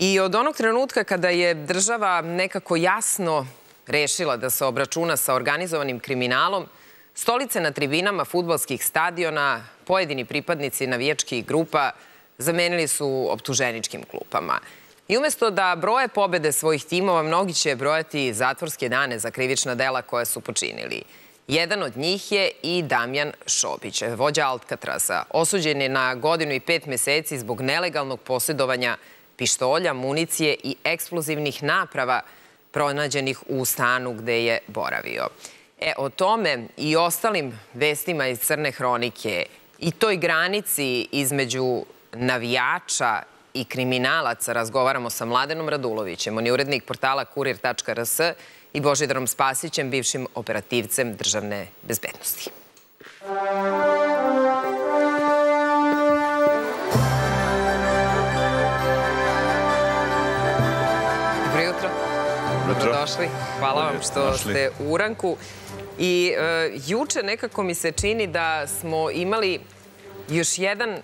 I od onog trenutka kada je država nekako jasno rešila da se obračuna sa organizovanim kriminalom, stolice na tribinama fudbalskih stadiona, pojedini pripadnici navijačkih grupa zamenili su optuženičkim klupama. I umesto da broje pobede svojih timova, mnogi će brojati zatvorske dane za krivična dela koja su počinili. Jedan od njih je i Damjan Šobić, vođa Alcatraza. Osuđen je na 1 godinu i 5 meseci zbog nelegalnog posjedovanja pištolja, municije i eksplozivnih naprava pronađenih u stanu gde je boravio. O tome i ostalim vestima iz Crne hronike i toj granici između navijača i kriminalaca razgovaramo sa Mladenom Radulovićem. On je urednik portala Kurir.rs i Božidarom Spasićem, bivšim operativcem državne bezbednosti. Dobro jutro. Dobrodošli. Hvala vam što ste u Uranku. I juče nekako mi se čini da smo imali još jedan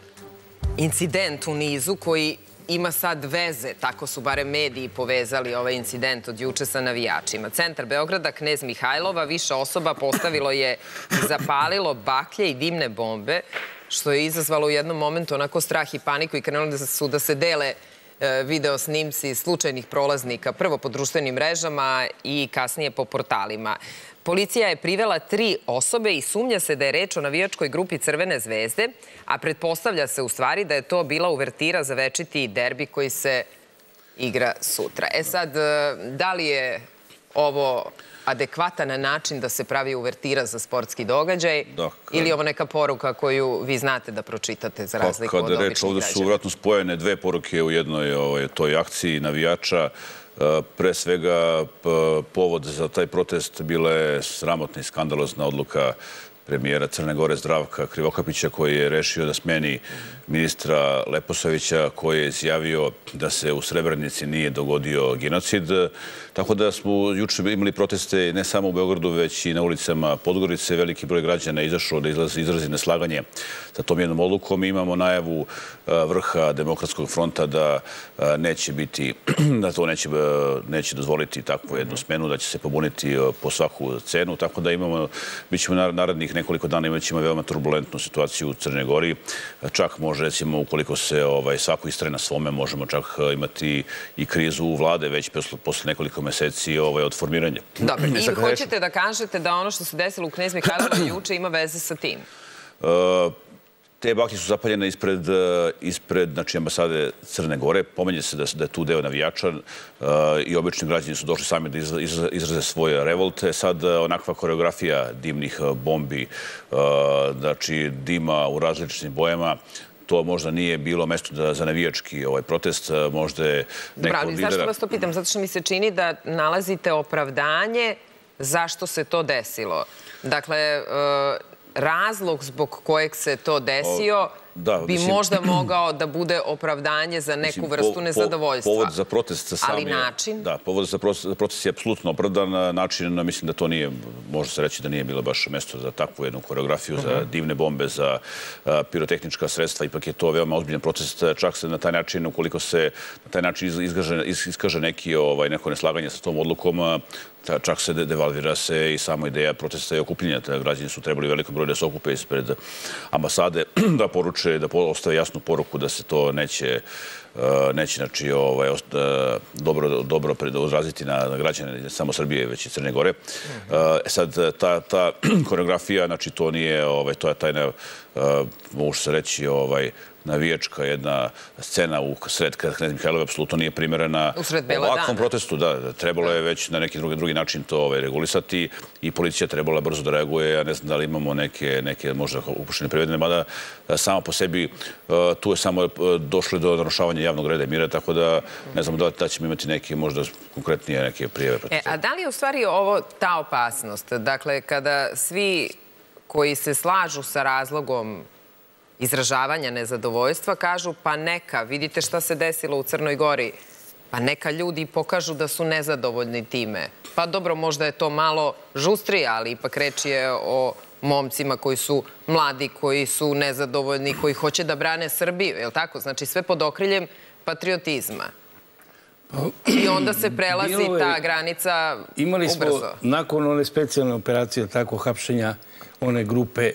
incident u nizu koji ima sad veze, tako su barem mediji povezali ovaj incident od juče sa navijačima. Centar Beograda, Knez Mihajlova, više osoba postavilo je i zapalilo baklje i dimne bombe, što je izazvalo u jednom momentu onako strah i paniku i krenuli su da se dele video snimci slučajnih prolaznika, prvo po društvenim mrežama i kasnije po portalima. Policija je privela 3 osobe i sumnja se da je reč o navijačkoj grupi Crvene zvezde, a pretpostavlja se u stvari da je to bila uvertira za večiti derbi koji se igra sutra. Sad, da li je ovo adekvatan način da se pravi uvertira za sportski događaj ili je ovo neka poruka koju vi znate da pročitate za razliku od običnih građana? Kada je reč, ovde su vratno spojene 2 poruke u jednoj toj akciji navijača. Pre svega, povod za taj protest bila je sramotna i skandalozna odluka premijera Crne Gore Zdravka Krivokapića, koji je rešio da smeni ministra Leposavića, koji je izjavio da se u Srebrenici nije dogodio genocid. Tako da smo juče imali proteste ne samo u Beogradu, već i na ulicama Podgorice. Veliki broj građana je izašao da izrazi neslaganje sa tom jednom odlukom. Imamo najavu vrha Demokratskog fronta da neće biti, da to neće dozvoliti takvu jednu smenu, da će se pobuniti po svaku cenu. Tako da bit ćemo narednih nekoliko dana imat ćemo veoma turbulentnu situaciju u Crnoj Gori. Čak može, recimo, ukoliko se svako istraje na svome, možemo čak imati i krizu u vlade već posle nekoliko meseci od formiranja. Dobro, i hoćete da kažete da ono što se desilo u Knez Mihajlovoj juče ima veze sa tim? Te baklje su zapaljene ispred ambasade Crne Gore. Pomenje se da je tu deo navijača i obični građani su došli sami da izraze svoje revolte. Sad onakva koreografija dimnih bombi, znači dima u različitim bojama, to možda nije bilo mesto za navijački protest. Možda je neko od lidera... Zašto vas to pitam? Zato što mi se čini da nalazite opravdanje zašto se to desilo. Dakle, razlog zbog kojeg se to desio bi možda mogao da bude opravdanje za neku vrstu nezadovoljstva. Povod za protest sam je... Ali način? Da, povod za protest je apsolutno opravdan. Način, mislim da to nije, može se reći da nije bilo baš mesto za takvu jednu koreografiju, za divne bombe, za pirotehnička sredstva. Ipak je to veoma ozbiljan protest. Čak se na taj način, ukoliko se na taj način iskaže neko neslaganje sa tom odlukom, čak se devalvira se i sama ideja protesta i okupljenja. Građani su trebali u velikom broju da se okupe ispred ambasade, da poruče, da ostave jasnu poruku da se to neće znači, dobro odraziti na građane ne samo Srbije, već i Crne Gore. Sad, ta koreografija, znači, to nije, to je tajna, mogu se reći, navijačka jedna scena u sred Knez Mihajlove apsolutno nije primerena ovakvom protestu. Da, trebalo je već na neki drugi način to regulisati i policija trebala brzo da reaguje. Ja ne znam da li imamo neke možda upušene privedene, mada samo po sebi tu je samo došlo do narušavanja javnog reda i mira, tako da ne znam da ćemo imati neke možda konkretnije neke prijave. A da li je u stvari ovo ta opasnost? Dakle, kada svi koji se slažu sa razlogom izražavanja nezadovoljstva kažu pa neka, vidite šta se desilo u Crnoj Gori, pa neka ljudi pokažu da su nezadovoljni time. Pa dobro, možda je to malo žustrije, ali ipak reč je o momcima koji su mladi, koji su nezadovoljni, koji hoće da brane Srbiju, je li tako? Znači sve pod okriljem patriotizma. I onda se prelazi ta granica ubrzo. Imali smo, nakon one specijalne operacije, tako, hapšenja one grupe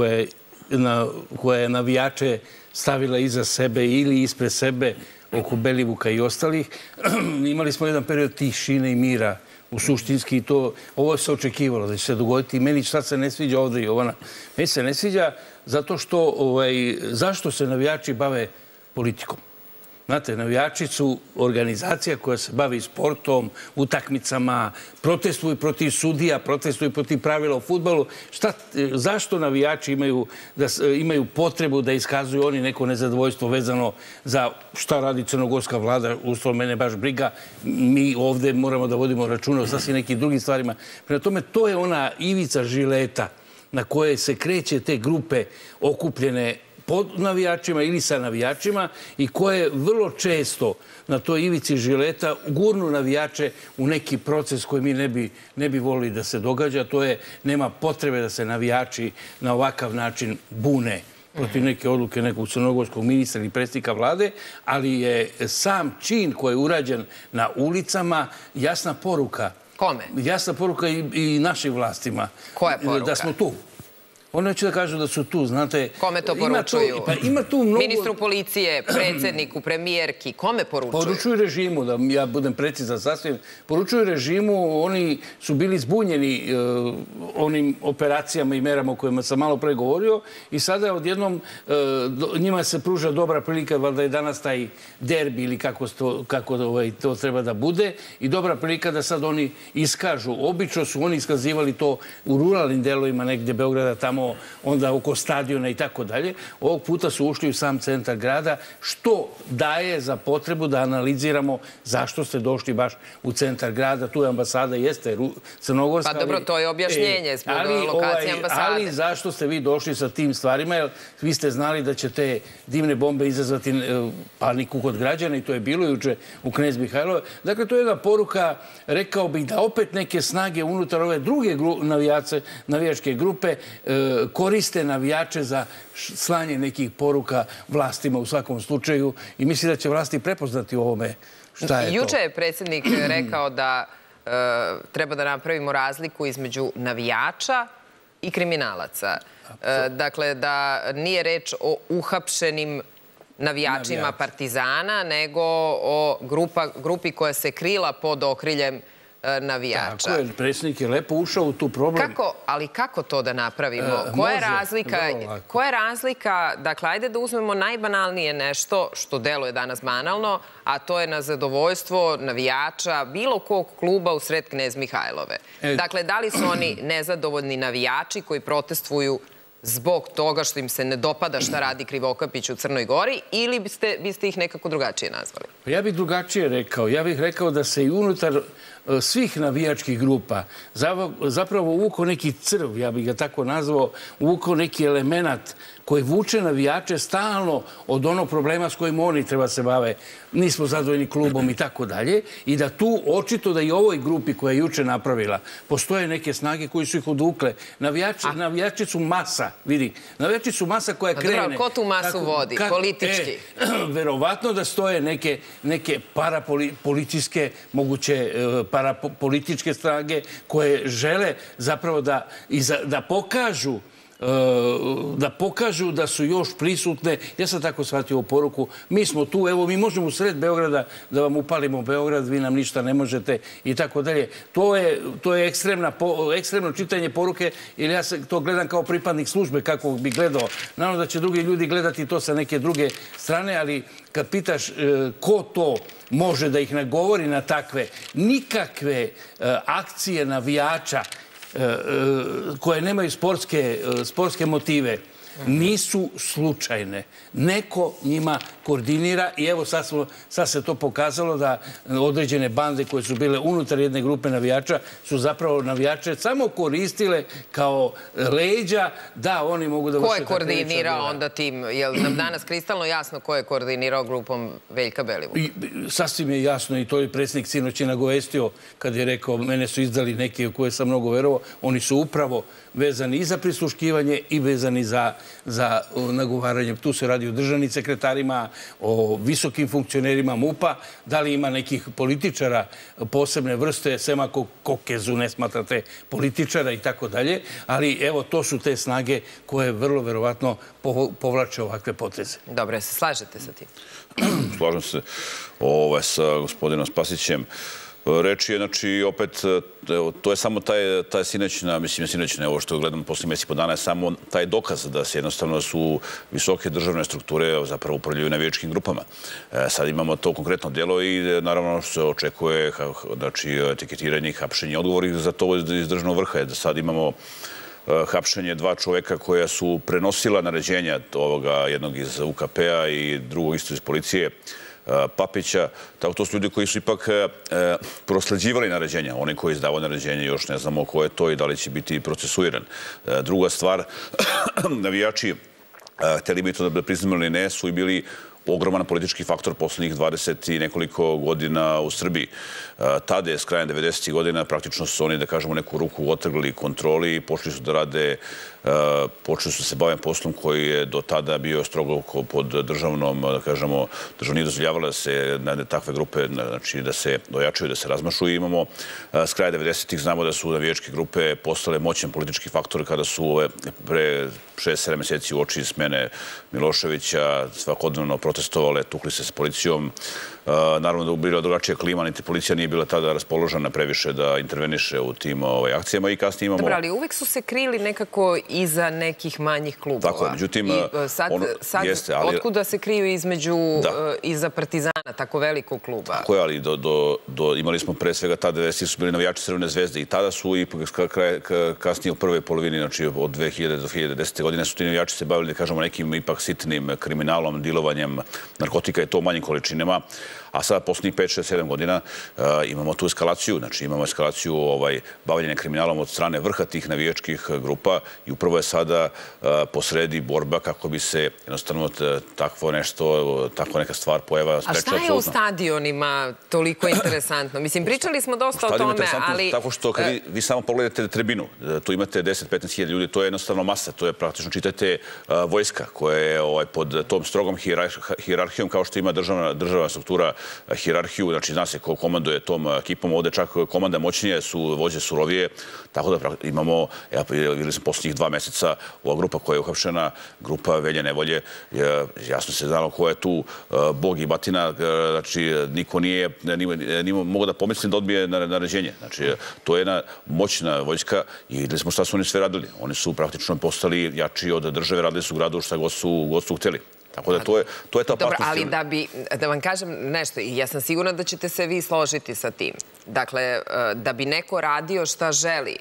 koja je navijače stavila iza sebe ili ispred sebe oko Belivuka i ostalih, imali smo jedan period tišine i mira u suštinski i to, ovo se očekivalo da će se dogoditi. Meni šta se ne sviđa ovdje, Jovana? Meni se ne sviđa zato što, zašto se navijači bave politikom? Znate, navijači su organizacija koja se bavi sportom, utakmicama, protestuju protiv sudija, protestuju protiv pravila u fudbalu. Zašto navijači imaju potrebu da iskazuju oni neko nezadovoljstvo vezano za šta radi crnogorska vlada? Ustavno, mene baš briga. Mi ovdje moramo da vodimo računa o sasvim nekim drugim stvarima. Prema tome, to je ona ivica žileta na koje se kreće te grupe okupljene pod navijačima ili sa navijačima i koje vrlo često na toj ivici žileta gurnu navijače u neki proces koji mi ne bi volili da se događa. To je, nema potrebe da se navijači na ovakav način bune protiv neke odluke nekog crnogorskog ministra ili predsjednika vlade, ali je sam čin koji je urađen na ulicama jasna poruka. Kome? Jasna poruka i našim vlastima. Koja poruka? Da smo tu. Oni hoće da kažu da su tu, znate... Kome to poručuju? Ima tu mnogo... Ministru policije, predsjedniku, premijerki, kome poručuju? Poručuju režimu, da ja budem precizan sasvim. Poručuju režimu, oni su bili zbunjeni onim operacijama i merama o kojima sam malo pre govorio i sada odjednom njima se pruža dobra prilika, valjda je danas taj derbi ili kako to treba da bude i dobra prilika da sad oni iskažu. Obično su oni iskazivali to u ruralnim delovima negdje Beograda, tamo onda oko stadiona i tako dalje. Ovog puta su ušli u sam centar grada, što daje za potrebu da analiziramo zašto ste došli baš u centar grada. Tu je ambasada, jeste crnogorska. Pa dobro, to je objašnjenje zbog lokacije ambasade. Ali zašto ste vi došli sa tim stvarima? Jer vi ste znali da će te divne bombe izazvati paniku kod građana i to je bilo juče u Knez Mihajlove. Dakle, to je jedna poruka, rekao bih, da opet neke snage unutar ove druge navijačke grupe koriste navijače za slanje nekih poruka vlastima u svakom slučaju i misli da će vlasti prepoznati u ovome šta je to. Juče je predsjednik rekao da treba da napravimo razliku između navijača i kriminalaca. Dakle, da nije reč o uhapšenim navijačima Partizana, nego o grupi koja se krila pod okriljem navijača. Tako je, predsjednik je lepo ušao u tu problem. Ali kako to da napravimo? Koja je razlika? Dakle, ajde da uzmemo najbanalnije nešto što deluje danas banalno, a to je na zadovoljstvo navijača bilo kog kluba u sred Knez Mihajlove. Dakle, da li su oni nezadovoljni navijači koji protestuju zbog toga što im se ne dopada šta radi Krivokapić u Crnoj Gori ili biste ih nekako drugačije nazvali? Ja bih drugačije rekao. Ja bih rekao da se i unutar svih navijačkih grupa zapravo uvukao neki crv, ja bih ga tako nazvao, uvukao neki element koji vuče navijače stalno od onog problema s kojim oni treba se bave. Nismo zadovoljni klubom i tako dalje. I da tu, očito da i ovoj grupi koja je juče napravila, postoje neke snage koji su ih odvukle. Navijači su masa, vidi. Navijači su masa koja krene. Ko tu masu vodi? Politički? Verovatno da stoje neke parapolitičke, moguće parapolitičke snage koje žele zapravo da pokažu da su još prisutne. Ja sam tako shvatio ovu poruku. Mi smo tu, evo, mi možemo u sred Beograda da vam upalimo Beograd, vi nam ništa ne možete i tako dalje. To je ekstremno čitanje poruke, jer ja to gledam kao pripadnik službe, kako bih gledao. Naravno da će drugi ljudi gledati to sa neke druge strane, ali kad pitaš ko to može da ih nagovori na takve nikakve akcije navijača koje nemaju sportske motive, nisu slučajne. Neko njima koordinira i evo sad se to pokazalo da određene bande koje su bile unutar jedne grupe navijača su zapravo navijače samo koristile kao leđa da oni mogu da vrše... Ko je koordinirao onda tim? Je li nam danas kristalno jasno ko je koordinirao grupom Veljka Belivuka? Sasvim je jasno i to je predsjednik sinoć nagovestio kad je rekao mene su izdali neki u koje sam mnogo verovao. Oni su upravo vezani i za prisluškivanje i vezani za za nagovaranje. Tu se radi o državnim sekretarima, o visokim funkcionerima MUP-a, da li ima nekih političara posebne vrste, sem ako Kokezu ne smatrate političara i tako dalje, ali evo, to su te snage koje vrlo verovatno povlače ovakve poteze. Dobro, se slažete sa tim? Slažem se sa gospodinom Spasićem. Reč je, znači, opet, to je samo taj sinećna, ovo što gledamo posle mjeseci po dana, je samo taj dokaz da se jednostavno su visoke državne strukture zapravo upravljaju navijačkim grupama. Sad imamo to konkretno djelo i naravno što se očekuje, znači, etiketiranje i hapšenje odgovori za to iz državnog vrha. Sad imamo hapšenje 2 čoveka koja su prenosila naređenja ovoga jednog iz UKP-a i drugog isto iz policije, Papića. Tako to su ljudi koji su ipak prosleđivali naređenja. Oni koji izdavaju naređenja još ne znamo ko je to i da li će biti procesuiran. Druga stvar, navijači, htjeli bi to da priznali ili ne, su i bili ogroman politički faktor poslednjih 20 i nekoliko godina u Srbiji. Tada je, s krajem 90. godina, praktično su oni, da kažemo, neku ruku otrgli kontroli i počeli su da rade, počeli su se baviti poslom koji je do tada bio strogo pod državnom, da kažemo, država nije dozvoljavala da se takve grupe, znači da se dojačaju, da se razmašu i imamo s kraja 90-ih, znamo da su navijačke grupe postale moćan politički faktor kada su pre 6-7 mjeseci u oči smene Miloševića svakodnevno protestovale, tukli se s policijom. Naravno da je bila drugačija klima, niti policija nije bila tada raspoložena previše da interveniše u tim akcijama i kasnije imamo... Dobro, ali uvek su se krili nekako iza nekih manjih klubova. Tako je, međutim... I sad otkuda se kriju iza Partizana, tako velikog kluba? Tako je, ali imali smo pre svega tada 90 su bili navijači Crvene zvezde i tada su i kasnije u prvoj polovini, znači od 2000 do 2010. godine su ti navijači se bavili, da kažemo, nekim ipak sitnim kriminalom, dilovanjem narkotika i to u manjim količinama. A sada, poslednjih 5, 6, 7 godina imamo tu eskalaciju. Znači, imamo eskalaciju bavljenja kriminalom od strane vrha tih navijačkih grupa i upravo je sada posredi borba kako bi se jednostavno takva neka stvar pojava sprečila. A šta je u stadionima toliko interesantno? Mislim, pričali smo dosta o tome, ali... Tako što kad vi samo pogledate tribinu, tu imate 10-15 hiljada ljudi, to je jednostavno masa, to je praktično, čitajte, vojska koja je pod tom strogom hijerarhijom kao što ima državna struktura hijerarhiju, znači zna se ko komanduje tom ekipom, ovde čak komanda moćnije su, vođe surovije, tako da imamo, vidjeli smo posljednjih 2 mjeseca, ova grupa koja je uhapšena, grupa Velje Nevolje, jasno se znalo ko je tu bog i batina, znači niko nije mogao da pomisli da odbije naređenje. Znači, to je jedna moćna vojska i vidjeli smo šta su oni sve radili. Oni su praktično postali jači od države, radili su u gradu šta god su htjeli. Tako da to je ta opasnost. Dobro, ali da vam kažem nešto, i ja sam sigurna da ćete se vi složiti sa tim. Dakle, da bi neko radio šta želi,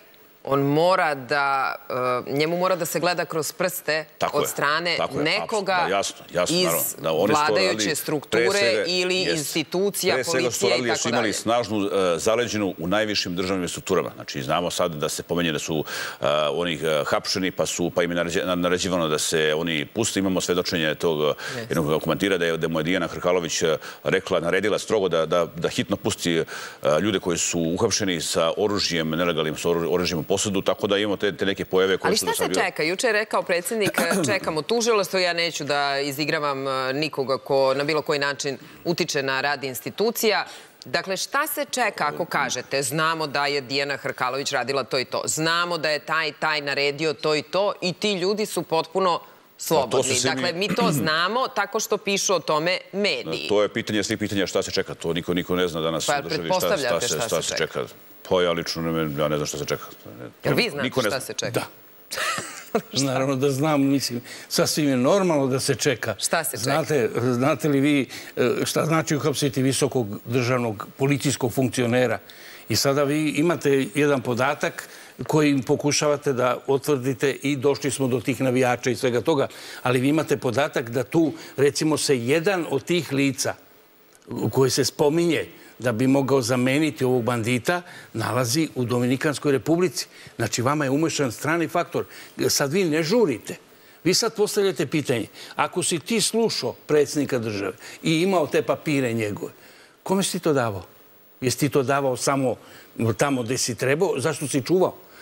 njemu mora da se gleda kroz prste od strane nekoga iz vladajuće strukture ili institucija, policije i tako dalje. Pre svega su imali snažnu zaleđenu u najvišim državnim strukturama. Znači, znamo sad da se pomenje da su oni hapšeni, pa im je naređivano da se oni puste. Imamo svedočenje tog jednog komentira da mu je Dijana Hrkalović naredila strogo da hitno pusti ljude koji su uhapšeni sa oružjem, nelegalnim oružjem u posjedu, tako da imamo te neke pojave koje su... Ali šta se čeka? Juče je rekao predsjednik, čekamo tužilaštvo, ja neću da izigravam nikoga ko na bilo koji način utiče na rad institucija. Dakle, šta se čeka ako kažete, znamo da je Dijana Hrkalović radila to i to, znamo da je taj naredio to i to i ti ljudi su potpuno slobodni. Dakle, mi to znamo tako što pišu o tome mediji. To je pitanje svih pitanja šta se čeka. To niko ne zna danas u državi šta se čeka. Pa ja lično ne znam šta se čeka. Jel vi znate šta se čeka? Da. Naravno da znam, mislim, sasvim je normalno da se čeka. Šta se čeka? Znate li vi šta znači uhapsiti visokog državnog policijskog funkcionera? I sada vi imate jedan podatak koji pokušavate da otvrdite i došli smo do tih navijača i svega toga, ali vi imate podatak da tu, recimo, se jedan od tih lica koji se spominje da bi mogao zameniti ovog bandita, nalazi u Dominikanskoj republici. Znači, vama je umešan strani faktor. Sad vi ne žurite. Vi sad postavljate pitanje. Ako si ti slušao predsjednika države i imao te papire njegove, kome si ti to davao? Jesi ti to davao samo tamo gde si trebao? Zašto si čuvao?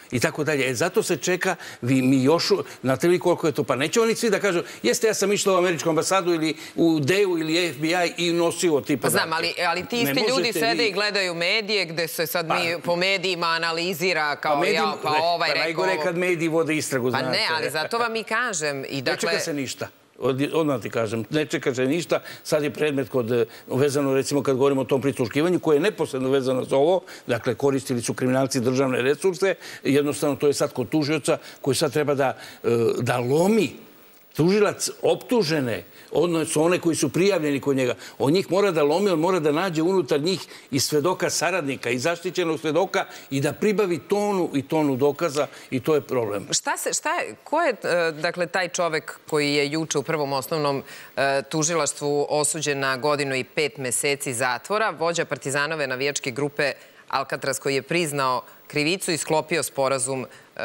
i tako dalje. Zato se čeka, mi još, znate li koliko je to, pa neće oni svi da kažu, jeste, ja sam išla u američku ambasadu ili u DEU ili FBI i nosio ti podatke. Znam, ali ti isti ljudi sede i gledaju medije gde se sad po medijima analizira kao pa ovaj rekao... Najgore je kad mediji vode istragu, znate. Pa ne, ali zato vam i kažem. Ne čeka se ništa. Odmah ti kažem, ne čeka se ništa. Sad je predmet vezano, recimo, kad govorimo o tom prisluškivanju, koje je neposredno vezano za ovo, dakle, koristili su kriminalci državne resurse, jednostavno to je sad kod tužioca koji sad treba da lomi tužilac optužene, odnosno one koji su prijavljeni kod njega. On njih mora da lomi, on mora da nađe unutar njih i svedoka saradnika, i zaštićenog svedoka i da pribavi tonu dokaza i to je problem. Ko je, dakle, taj čovek koji je juče u Prvom osnovnom tužilaštvu osuđen na 1 godinu i 5 meseci zatvora, vođa partizanove navijačke grupe Alcatraz, koji je priznao krivicu i sklopio sporazum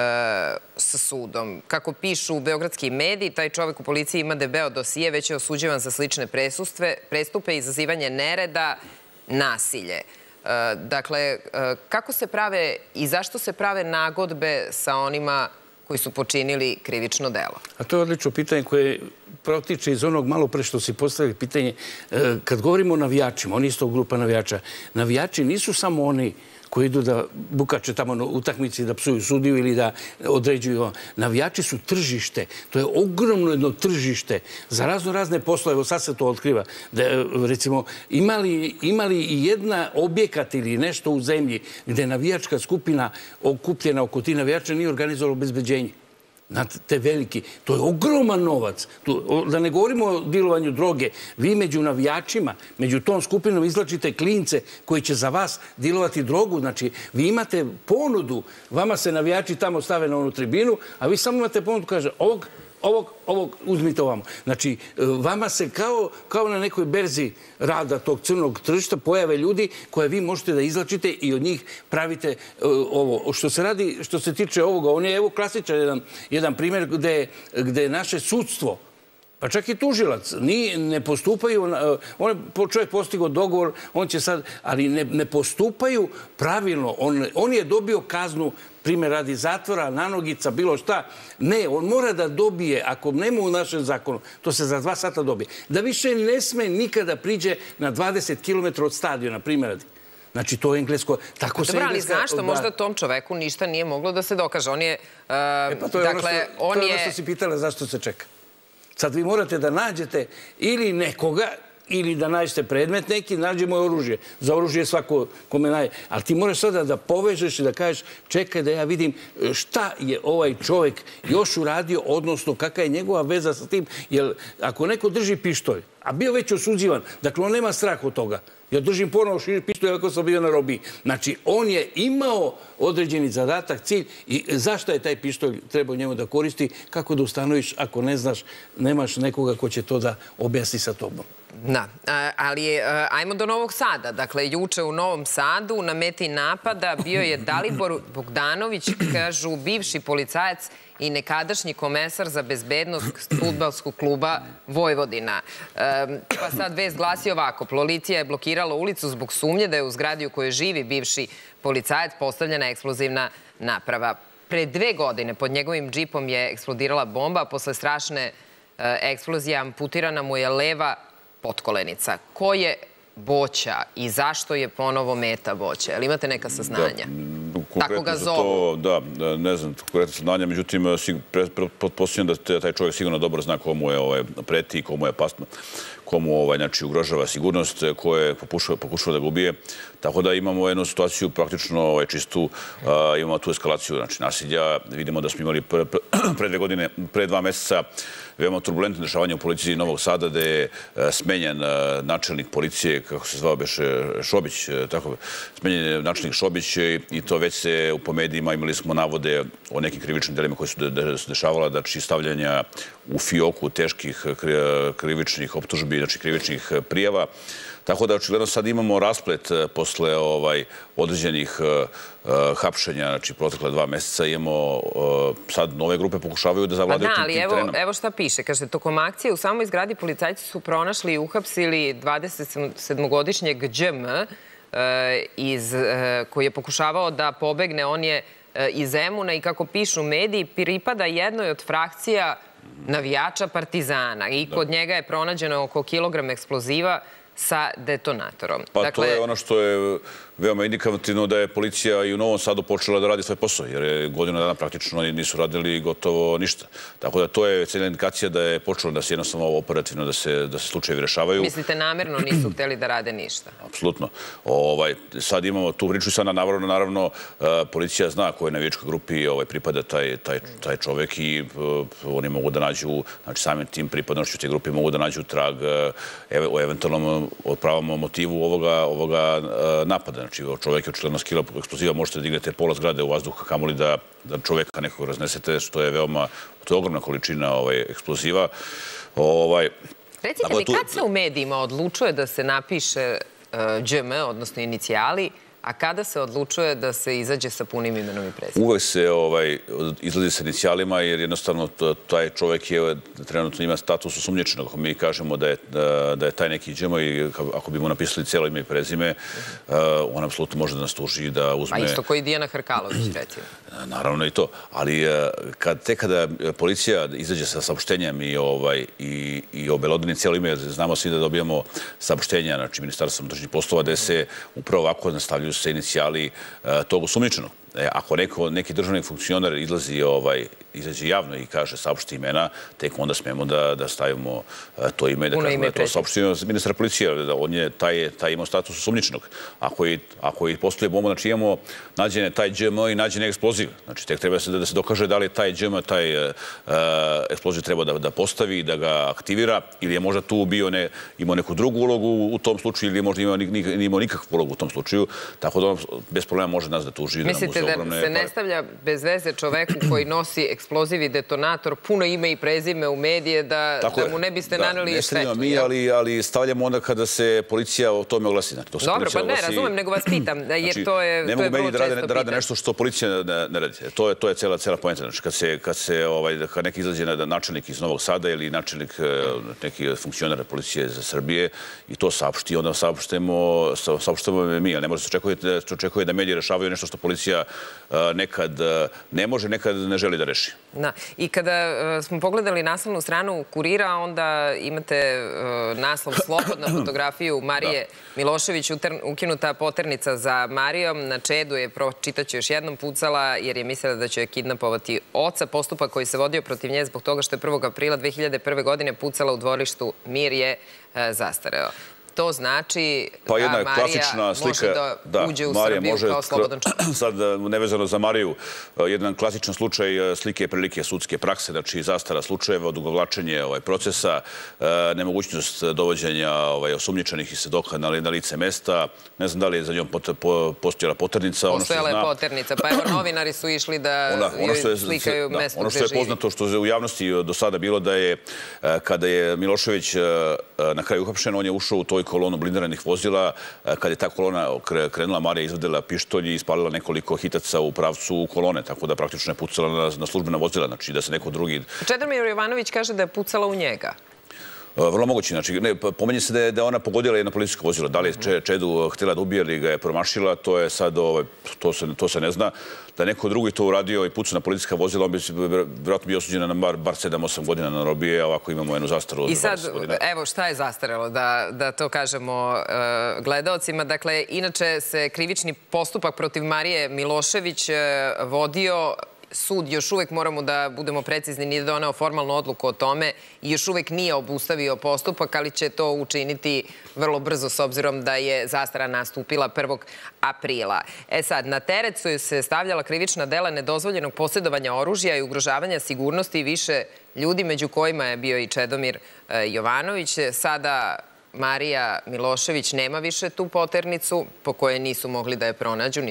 sa sudom. Kako pišu beogradski mediji, taj čovek u policiji ima debeo dosije, već je osuđivan za slične prestupe, izazivanje nereda, nasilje. Dakle, kako se prave i zašto se prave nagodbe sa onima koji su počinili krivično delo? A to je odlično pitanje koje protiče iz onog malo pre što si postavili pitanje. Kad govorimo o navijačima, oni isto grupa navijača, navijači nisu samo oni koji idu da bukače tamo na utakmici, da psuju sudiju ili da određuju. Navijači su tržište. To je ogromno jedno tržište za razne poslove. Evo sad se to otkriva. Recimo, imali i jedna objekat ili nešto u zemlji gde navijačka skupina okupljena oko tih navijača nije organizovalo obezbeđenje. Znate, te veliki. To je ogroman novac. Da ne govorimo o dilovanju droge. Vi među navijačima, među tom skupinom izvlačite klince koji će za vas dilovati drogu. Znači, vi imate ponudu. Vama se navijači tamo stave na onu tribinu, a vi samo imate ponudu, kaže, ovog uzmite ovamo. Znači, vama se kao na nekoj berzi rada tog crnog tržišta pojave ljudi koje vi možete da izlačite i od njih pravite ovo. Što se tiče ovoga, on je, evo, klasičan jedan primjer gde je naše sudstvo, pa čak i tužilac, ne postupaju, čovjek postigao dogovor, on će sad, ali ne postupaju pravilno. On je dobio kaznu, primjer radi zatvora, nanogica, bilo šta. Ne, on mora da dobije, ako nema u našem zakonu, to se za 2 sata dobije, da više ne sme nikada priđe na 20 km od stadiona, primjer radi. Znači, to je englesko... Dobro, ali znaš što možda tom čoveku ništa nije moglo da se dokaže. On je... Pa to je ono što si pitala zašto se čeka. Sad vi morate da nađete ili nekoga, ili da nađete predmet neki, nađemo oružje. Za oružje svako kome nađe. Ali ti moraš sada da povežeš i da kažeš čekaj da ja vidim šta je ovaj čovjek još uradio, odnosno kakva je njegova veza sa tim. Jer ako neko drži pištolj, a bio već osuđivan, dakle on nema strah od toga. Ja držim ponovo pištolj ako sam bio na robiji. Znači, on je imao određeni zadatak, cilj i zašto je taj pištolj trebao njemu da koristi, kako da ustanoviš ako ne znaš, nemaš nekoga ko će to da objasni sa tobom. Da, ali ajmo do Novog Sada. Dakle, juče u Novom Sadu na meti napada bio je Dalibor Bogdanović, kažu bivši policajac i nekadašnji komesar za bezbednost fudbalskog kluba Vojvodina. Pa sad vest glasi ovako. Policija je blokirala ulicu zbog sumnje da je u zgradi u kojoj živi bivši policajac postavljena eksplozivna naprava. Pre 2 godine pod njegovim džipom je eksplodirala bomba, a posle strašne eksplozije amputirana mu je leva potkolenica. Ko je Boća i zašto je ponovo meta Boća? Jel imate neka saznanja? Tako ga zovu. Da, ne znam konkretno saznanja, međutim, pretpostavljam da taj čovjek sigurno dobro zna komu je preti i komu je opasno, komu ugrožava sigurnost, ko je pokušao da ga ubije. Tako da imamo jednu situaciju praktično čistu, imamo tu eskalaciju nasilja. Vidimo da smo imali pre 2 godine, pre 2 meseca veoma turbulentno dešavanje u policiji Novog Sada, gde je smenjen načelnik policije, kako se zvao beše, Šobić, tako, smenjen je načelnik Šobić i to već se u medijima imali smo navode o nekim krivičnim delima koji su dešavala, znači stavljanja u fioku teških krivičnih optužbi, znači krivičnih prijava. Tako da, očigledno, sad imamo rasplet posle određenih hapšenja, znači protekle 2 meseca imamo, sad nove grupe pokušavaju da zavladaju tim terenom. Ali evo šta piše. Kaže, tokom akcije u samoj zgradi policajci su pronašli i uhapsili 27-godišnjeg Đ.M. koji je pokušavao da pobegne. On je iz Zemuna i kako pišu mediji, pripada jednoj od frakcija navijača Partizana i kod njega je pronađeno oko kilogram eksploziva sa detonatorom. Pa to je ono što je veoma indikativno da je policija i u Novom Sadu počela da radi svoj posao, jer je godinu dana praktično nisu radili gotovo ništa. Tako da to je cijela indikacija da je počelo da se jednostavno operativno da se slučajevi rešavaju. Mislite, namerno nisu hteli da rade ništa? Apsolutno. Sad imamo tu priču i sad naravno policija zna kojoj navijačkoj grupi pripada taj čovek i oni mogu da nađu, znači samim tim pripadnošću te grupi mogu da nađu trag o eventualnom pravom motivu ovoga napada. Znači, čovjek je očigledno skila eksploziva, možete da dignete pola zgrade u vazduh, kamoli da čovjeka nekog raznesete, što je veoma, to je ogromna količina eksploziva. Recite mi, kad se u medijima odlučuje da se napiše ĐM, odnosno inicijali, a kada se odlučuje da se izađe sa punim imenom i prezimenom? Uvek se izlazi sa inicijalima, jer jednostavno taj čovjek trenutno ima status osumnjičenog. Ako mi kažemo da je taj neki ĐM i ako bi mu napisali cijelo ime i prezime, on apsolutno može da nas tuži da uzme... Pa isto koji Dijana Hrkalović, recimo. Naravno i to. Ali kada policija izađe sa saopštenjem i obelodani cijelo ime, znamo svi da dobijamo saopštenja, znači Ministarstva unutrašnjih poslova, gde se upravo ovako nastavljaju se inicijali tog osumnjičenog. Ako neki državni funkcioner izađe javno i kaže saopšti imena, tek onda smemo da stavimo to ime i da kažemo da je to saopštio ministar policije. On je taj imao status osumnjičenog. Ako i postoje bomba, znači imamo nađene taj ĐM i nađene eksploziv. Znači tek treba da se dokaže da li taj ĐM, taj eksploziv treba da postavi i da ga aktivira, ili je možda tu imao neku drugu ulogu u tom slučaju, ili je možda imao nikakvu ulogu u tom slučaju. Tako da on bez problema može nas da tuži. Mislite da se ne stavlja bez veze čoveku koji nosi eksploziv i detonator puno ime i prezime u medije da mu ne biste naneli štetu? Ne stavljamo mi, ali stavljamo onda kada se policija o tome oglasi. Dobro, pa ne, razumem, nego vas pitam, jer to je vrlo često pitanje. Ne mogu mediji da rade nešto što policija ne radi. To je cela poenta. Znači, kad neki izlazi načelnik iz Novog Sada ili načelnik neki funkcionera policije za Srbije i to saopšti, onda saopštamo mi, ali ne može se očekuje da mediji rešavaju nešto što policija nekad ne može, nekad ne želi da reši. I kada smo pogledali naslovnu stranu Kurira, onda imate naslov Slobodna fotografiju Marije Milošević, ukinuta poternica za Marijom. Na Čedu je, pročitaću još jednom, pucala jer je mislila da će je kidnapovati oca. Postupak koji se vodio protiv nje zbog toga što je 1. aprila 2001. godine pucala u dvorištu Mir je zastareo. To znači da Marija može da uđe u Srbiju kao slobodan čovjek. Sad, nevezano za Mariju, jedan klasičan slučaj slike i prilike sudske prakse, znači zastara slučajeva, odugovlačenje procesa, nemogućnost dovođenja osumnjičenih i svedoka na lice mesta. Ne znam da li je za njom postojala poternica. Postojala je poternica, pa evo novinari su išli da joj slikaju mesto gde živi. Ono što je poznato, što je u javnosti do sada bilo, da je kada je Milošević na kraju uhapšen, on je ušao u toj kolonu blindiranih vozila. Kad je ta kolona krenula, Marija izvadila pištolj i ispalila nekoliko hitaca u pravcu kolone, tako da praktično je pucala na službena vozila, znači da se neko drugi... Čedomir Jovanović kaže da je pucala u njega. Vrlo moguće. Znači, pomenje se da ona pogodila jedno policijsko vozilo. Da li je Čedu htjela da ubije ili ga je promašila, to je sad, to se ne zna. Da neko drugi to uradio i pucao na policijska vozila, on bi vjerojatno bio osuđen na bar 7-8 godina na robije, a ovako imamo jednu zastaru od 20 godina. I sad, evo, šta je zastarelo, da to kažemo gledaocima. Dakle, inače se krivični postupak protiv Marije Milošević vodio. Sud još uvek, moramo da budemo precizni, nije doneo formalnu odluku o tome i još uvek nije obustavio postupak, ali će to učiniti vrlo brzo s obzirom da je zastara nastupila 1. aprila. Sad, na teret su se stavljala krivična dela nedozvoljenog posjedovanja oružja i ugrožavanja sigurnosti i više ljudi, među kojima je bio i Čedomir Jovanović. Sada Marija Milošević nema više tu poternicu po kojoj nisu mogli da je pronađu,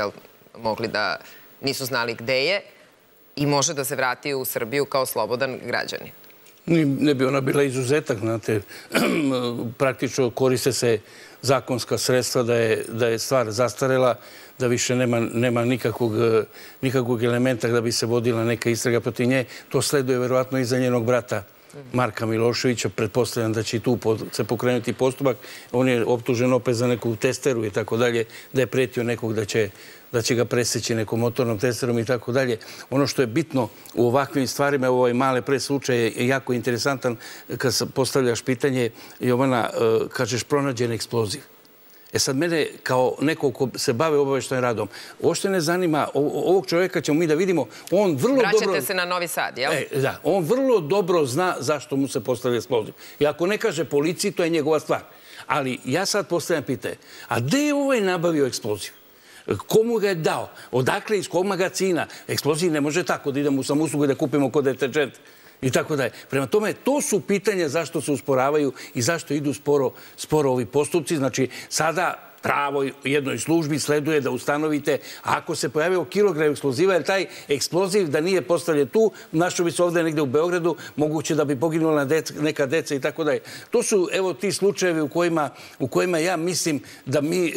nisu znali gde je i može da se vrati u Srbiju kao slobodan građanin. Ne bi ona bila izuzetak, znate. Praktično koriste se zakonska sredstva da je stvar zastarela, da više nema nikakvog elementa da bi se vodila neka istraga protiv nje. To sleduje verovatno iza njenog brata Marka Miloševića. Pretpostavljam da će i tu se pokrenuti postupak. On je optužen opet za neku testeru i tako dalje, da je pretio nekog da će ga preseći nekom motornom testerom i tako dalje. Ono što je bitno u ovakvim stvarima, ovaj male slučaj je jako interesantan kad postavljaš pitanje, Jovana, kažeš pronađen eksploziv. E sad, mene kao neko ko se bave obaveštajnim radom, uopšte ne zanima, ovog čovjeka ćemo mi da vidimo, on vrlo dobro... Vraćate se na Novi Sad, jel? Da, on vrlo dobro zna zašto mu se postavlja eksploziv. I ako ne kaže policiji, to je njegova stvar. Ali ja sad postavljam pitanje, a gde je ovaj nabavio eksploziv? Komu ga je dao? Odakle, iz kog magazina? Eksploziv ne može tako da idemo u samouslugu i da kupimo kod deterđent. I tako dalje. Prema tome, to su pitanja zašto se usporavaju i zašto idu sporo ovi postupci. Znači, sada pravo jednoj službi sleduje da ustanovite ako se pojavio kilogram eksploziva, jer taj eksploziv da nije postavljen tu, našao bi se ovdje negdje u Beogradu, moguće da bi poginula neka deca i tako dalje. To su, evo, ti slučajevi u kojima ja mislim da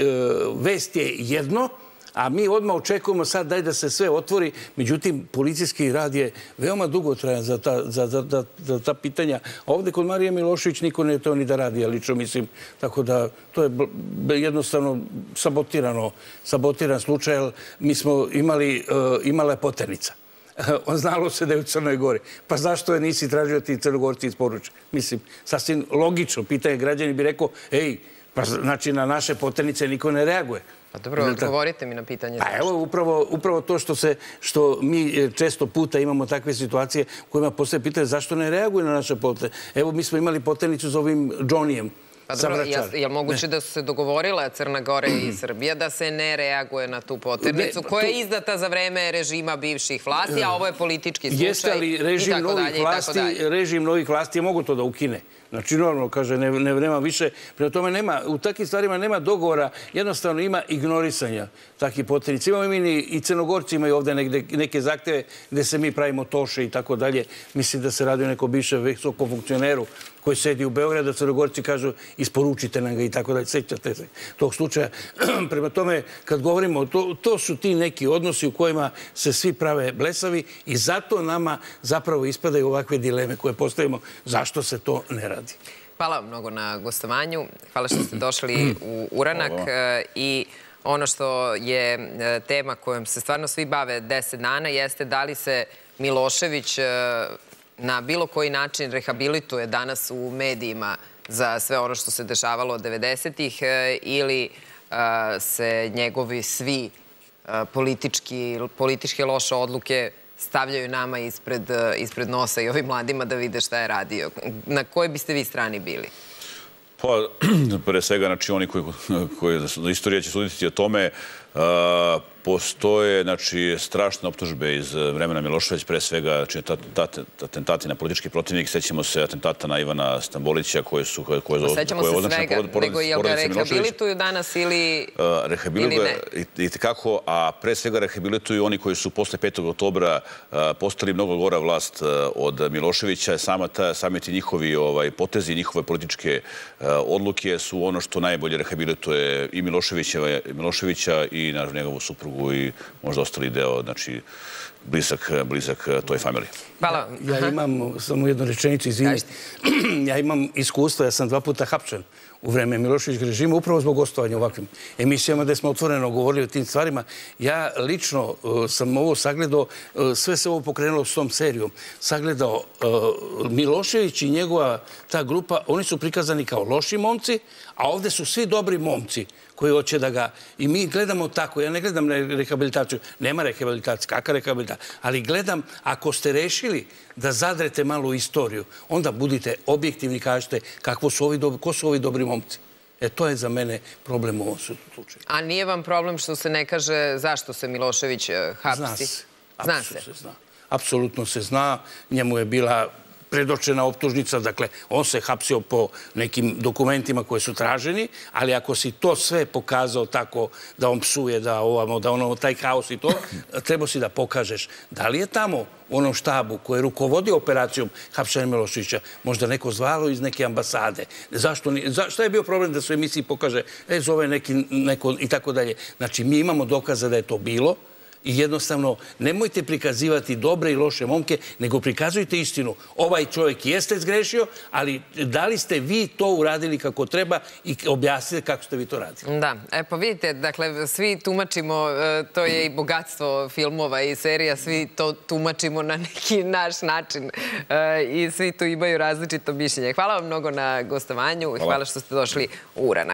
vest je jedno, a mi odmah očekujemo sad daj da se sve otvori. Međutim, policijski rad je veoma dugotrajan za ta pitanja. A ovdje kod Marije Milošević niko ne je to ni da radi, ja lično mislim. Tako da to je jednostavno sabotiran slučaj, jer mi smo imala je poternica. Znalo se da je u Crnoj Gori. Pa zašto je nisi tražio ti Crnogorci isporuče? Mislim, sasvim logično pitanje, građani bi rekao, ej, pa znači na naše poternice niko ne reaguje. Pa dobro, odgovorite mi na pitanje. Pa evo, upravo to što mi često puta imamo takve situacije u kojima postoje pitanje zašto ne reaguje na naše poternice. Evo, mi smo imali poternicu za ovim Džonijem. Pa dobro, je li moguće da su se dogovorile Crna Gora i Srbija da se ne reaguje na tu poternicu koja je izdata za vreme režima bivših vlasti, a ovo je politički slučaj i tako dalje i tako dalje. Režim novih vlasti je mogu to da ukine. Znači, normalno, kaže, nema više. Prema tome, u takvim stvarima nema dogovora, jednostavno ima ignorisanja takvih poternica. Imamo mi i Crnogorci imaju ovdje neke zahteve gde se mi pravimo toše i tako dalje. Mislim da se radi o nekom bivšem visokom funkcioneru koji sedi u Beogradu, da Crnogorci kažu isporučite nam ga i tako dalje. Sećate se tog slučaja. Prema tome, kad govorimo, to su ti neki odnosi u kojima se svi prave blesavi i zato nama zapravo ispadaju ovakve dileme koje postavimo zašto se to ne radi. Hvala vam mnogo na gostovanju. Hvala što ste došli u Uranak i ono što je tema kojom se stvarno svi bave 10 dana jeste da li se Milošević na bilo koji način rehabilituje danas u medijima za sve ono što se dešavalo od 90-ih ili se njegovi svi političke loše odluke stavljaju nama ispred nosa i ovim mladima da vide šta je radio. Na kojoj biste vi strani bili? Pa, pre svega, znači, oni koji za istorija će suditi o tome, postoje, znači, strašne optužbe iz vremena Milošević, pre svega, atentati na politički protivnik. Sećamo se atentata na Ivana Stambolića, koje su sećamo se svega, nego je ga rehabilituju danas ili ne? I tekako, a pre svega rehabilituju oni koji su posle 5. oktobra postali mnogo gora vlast od Miloševića. Sami ti njihovi potezi, njihove političke odluke su ono što najbolje rehabilituje i Miloševića i njegovu suprugu i možda ostali deo, znači, blizak toj familiji. Hvala. Ja imam samo jednu rečenicu, izvinite. Ja imam iskustvo, ja sam 2 puta hapšen u vreme Miloševićeg režima, upravo zbog gostovanja u ovakvim emisijama gde smo otvoreno govorili o tim stvarima. Ja lično sam ovo sagledao, sve se ovo pokrenulo s tom serijom, sagledao Milošević i njegova ta grupa, oni su prikazani kao loši momci, a ovde su svi dobri momci koji hoće da ga... I mi gledamo tako, ja ne gledam rehabilitaciju, nema rehabilitacije, kakva rehabilitacija, ali gledam, ako ste rešili da zadrete malo istoriju, onda budite objektivni i kažete ko su ovi dobri momci. To je za mene problem u ovom slučaju. A nije vam problem što se ne kaže zašto se Milošević hapsi? Zna se. Apsolutno se zna. Njemu je bila predočena optužnica, dakle, on se hapsio po nekim dokumentima koji su traženi, ali ako si to sve pokazao tako da on psuje, da ono, taj haos i to, treba si da pokažeš da li je tamo u onom štabu koji je rukovodio operacijom hapšenja Miloševića možda neko zvalo iz neke ambasade. Šta je bio problem da se u emisiji pokaže zove neko i tako dalje. Znači, mi imamo dokaza da je to bilo. I jednostavno, nemojte prikazivati dobre i loše momke, nego prikazujte istinu. Ovaj čovjek jeste zgrešio, ali da li ste vi to uradili kako treba i objasnite kako ste vi to radili. Da, pa vidite, dakle, svi tumačimo, to je i bogatstvo filmova i serija, svi to tumačimo na neki naš način i svi tu imaju različito mišljenje. Hvala vam mnogo na gostovanju i hvala što ste došli u Uranak.